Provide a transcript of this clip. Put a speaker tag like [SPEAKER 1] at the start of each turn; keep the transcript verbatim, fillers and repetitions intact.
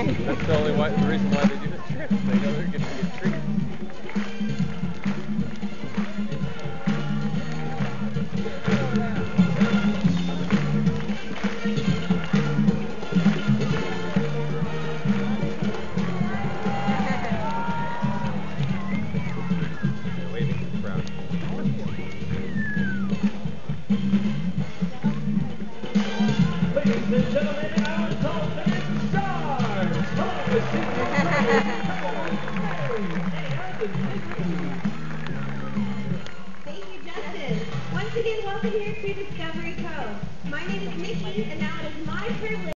[SPEAKER 1] That's the only why, the reason why they do the trips. They know they're going to get treated. They're waving to the crowd.
[SPEAKER 2] Ladies and gentlemen, our Dolphin Stars!
[SPEAKER 3] Thank you, Justin. Once again, welcome here to Discovery Cove. My name is Nikki, and now it is my privilege